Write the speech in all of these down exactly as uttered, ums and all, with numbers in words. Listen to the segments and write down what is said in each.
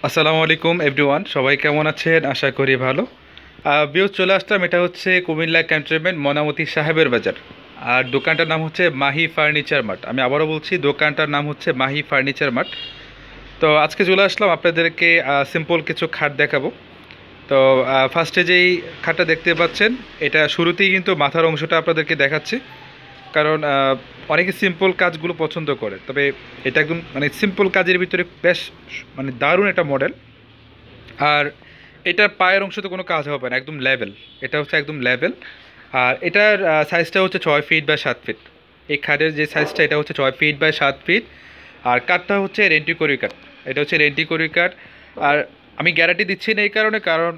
আসসালামু আলাইকুম এভরিওয়ান, সবাই কেমন আছেন? আশা করি ভালো। ভিউজ চলে আসলাম, এটা হচ্ছে কুমিল্লা ক্যান্টনমেন্ট মনামতি সাহেবের বাজার। আর দোকানটার নাম হচ্ছে মাহি ফার্নিচার মার্ট। আমি আবারও বলছি, দোকানটার নাম হচ্ছে মাহি ফার্নিচার মার্ট। তো আজকে চলে আসলাম আপনাদেরকে সিম্পল কিছু খাট দেখাবো। তো ফার্স্টে যেই খাটটা দেখতে পাচ্ছেন, এটা শুরুতেই কিন্তু মাথার অংশটা আপনাদেরকে দেখাচ্ছি, কারণ অনেকে সিম্পল কাজগুলো পছন্দ করে। তবে এটা একদম মানে সিম্পল কাজের ভিতরে বেশ মানে দারুণ একটা মডেল। আর এটার পায়ের অংশতে কোনো কাজ হবে না, একদম লেভেল। এটা হচ্ছে একদম লেভেল। আর এটার সাইজটা হচ্ছে ছয় ফিট বাই সাত ফিট। এই খাটের যে সাইজটা, এটা হচ্ছে ছয় ফিট বাই সাত ফিট। আর কাঠটা হচ্ছে রেন্টি করি কাঠ। এটা হচ্ছে রেন্টি করি কাঠ। আর আমি গ্যারান্টি দিচ্ছি না এই কারণে, কারণ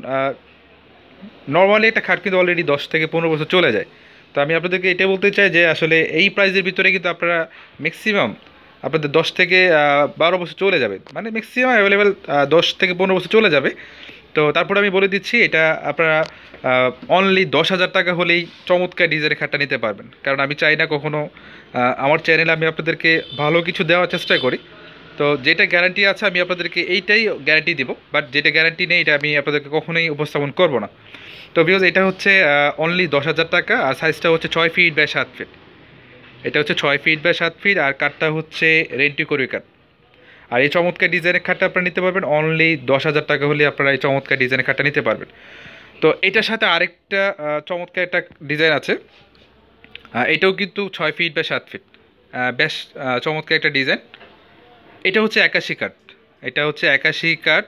নর্মালি একটা খাট কিন্তু অলরেডি দশ থেকে পনেরো বছর চলে যায়। তো আমি আপনাদেরকে এটা বলতে চাই যে আসলে এই প্রাইসের ভিতরে কিন্তু আপনারা ম্যাক্সিমাম আপনাদের দশ থেকে বারো বছর চলে যাবে, মানে ম্যাক্সিমাম অ্যাভেলেবেল দশ থেকে পনেরো বছর চলে যাবে। তো তারপরে আমি বলে দিচ্ছি, এটা আপনারা অনলি দশ হাজার টাকা হলেই চমৎকার ডিজাইনের খাটটা নিতে পারবেন। কারণ আমি চাই না কখনো, আমার চ্যানেলে আমি আপনাদেরকে ভালো কিছু দেওয়ার চেষ্টা করি। তো যেটা গ্যারান্টি আছে আমি আপনাদেরকে এইটাই গ্যারান্টি দিব, বাট যেটা গ্যারান্টি নেই এটা আমি আপনাদেরকে কখনোই উপস্থাপন করব না। তো বিকজ এটা হচ্ছে অনলি দশ হাজার টাকা। আর সাইজটা হচ্ছে ছয় ফিট বাই সাত ফিট। এটা হচ্ছে ছয় ফিট বাই সাত ফিট। আর কাঠটা হচ্ছে রেন্টি করি কাঠ। আর এই চমৎকার ডিজাইনের খাটটা আপনারা নিতে পারবেন অনলি দশ হাজার টাকা হলে আপনারা এই চমৎকার ডিজাইনের খাটটা নিতে পারবেন। তো এটার সাথে আরেকটা চমৎকার একটা ডিজাইন আছে। এটাও কিন্তু ছয় ফিট বাই সাত ফিট, বেশ চমৎকার একটা ডিজাইন। এটা হচ্ছে একাশি কাঠ। এটা হচ্ছে একাশি কাঠ।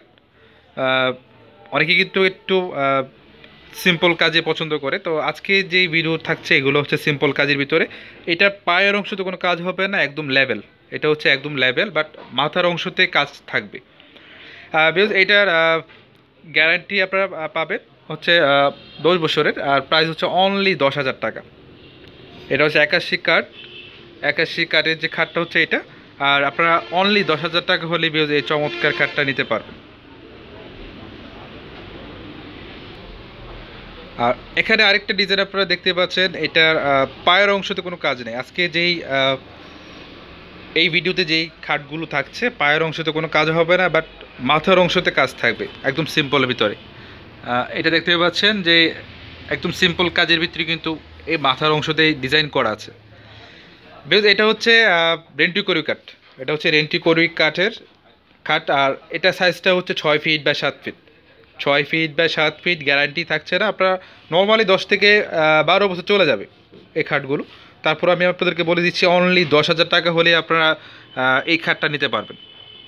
অনেকে কিন্তু একটু সিম্পল কাজে পছন্দ করে। তো আজকে যেই ভিডিও থাকছে এগুলো হচ্ছে সিম্পল কাজের ভিতরে। এটা পায়ের অংশতে কোনো কাজ হবে না, একদম লেভেল। এটা হচ্ছে একদম লেভেল, বাট মাথার অংশতে কাজ থাকবে। বিকজ এটার গ্যারান্টি আপনারা পাবেন হচ্ছে দশ বছরের। আর প্রাইস হচ্ছে অনলি দশ হাজার টাকা। এটা হচ্ছে একাশি কাঠ। একাশি কাঠের যে খাটটা হচ্ছে এটা। আর আপনারা অনলি দশ হাজার টাকা হলে বিকজ এই চমৎকার খাটটা নিতে পারবেন। আর এখানে আরেকটা ডিজাইন আপনারা দেখতে পাচ্ছেন, এটার পায়ের অংশতে কোনো কাজ নেই। আজকে যেই এই ভিডিওতে যেই খাটগুলো থাকছে পায়ের অংশতে কোনো কাজ হবে না, বাট মাথার অংশতে কাজ থাকবে, একদম সিম্পলের ভিতরে। এটা দেখতে পাচ্ছেন যে একদম সিম্পল কাজের ভিতরে কিন্তু এই মাথার অংশতে ডিজাইন করা আছে। বেশ, এটা হচ্ছে রেন্টি করি কাঠ। এটা হচ্ছে রেন্টি করি কাঠের খাট। আর এটা সাইজটা হচ্ছে ছয় ফিট বাই সাত ফিট। ছয় ফিট বাই সাত ফিট গ্যারান্টি থাকছে না, আপনারা নর্মালি দশ থেকে বারো বছর চলে যাবে এই খাটগুলো। তারপর আমি আপনাদেরকে বলে দিচ্ছি অনলি দশ হাজার টাকা হলে আপনারা এই খাটটা নিতে পারবেন।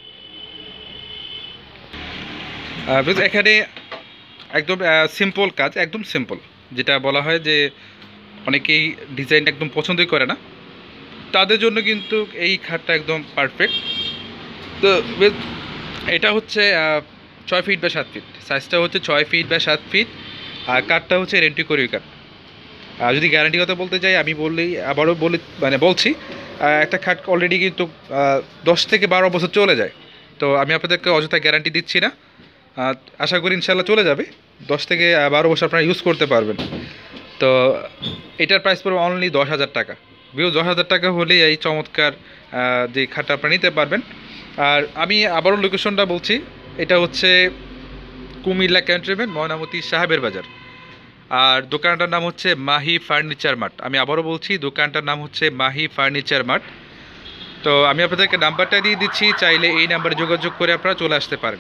এখানে একদম সিম্পল কাজ, একদম সিম্পল, যেটা বলা হয় যে অনেকেই ডিজাইন একদম পছন্দই করে না, তাদের জন্য কিন্তু এই খাটটা একদম পারফেক্ট। তো এটা হচ্ছে ছয় ফিট বা সাত ফিট। সাইজটা হচ্ছে ছয় ফিট বা সাত ফিট। আর কাঠটা হচ্ছে রেন্টি করি কাঠ। আর যদি গ্যারান্টি কথা বলতে চাই, আমি বললেই আবারও বলি, মানে বলছি, একটা খাট অলরেডি কিন্তু দশ থেকে বারো বছর চলে যায়। তো আমি আপনাদেরকে অযথা গ্যারান্টি দিচ্ছি না। আশা করি ইনশাল্লাহ চলে যাবে, দশ থেকে বারো বছর আপনারা ইউজ করতে পারবেন। তো এটার প্রাইস পড়বে অনলি দশ হাজার টাকা। বিকজ দশ হাজার টাকা হলেই এই চমৎকার যে খাটটা আপনারা নিতে পারবেন। আর আমি আবারও লোকেশনটা বলছি, এটা হচ্ছে কুমিল্লা ক্যান্টনমেন্ট ময়নামতি সাহেবের বাজার। আর দোকানটার নাম হচ্ছে মাহি ফার্নিচার মার্ট। আমি আবারও বলছি, দোকানটার নাম হচ্ছে মাহি ফার্নিচার মার্ট। তো আমি আপনাদেরকে নাম্বারটা দিয়ে দিচ্ছি, চাইলে এই নাম্বারে যোগাযোগ করে আপনারা চলে আসতে পারেন।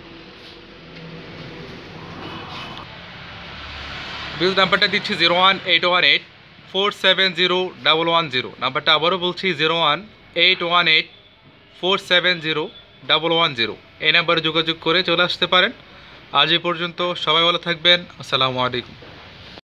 বিল নাম্বারটা দিচ্ছি zero one eight one eight four seven zero double one zero. নাম্বারটা আবারও বলছি zero one eight one eight four seven zero double one zero. এই নাম্বারে যোগাযোগ করে চলে আসতে পারেন। আজ এই পর্যন্ত, সবাই ভালো থাকবেন। আসসালামু আলাইকুম।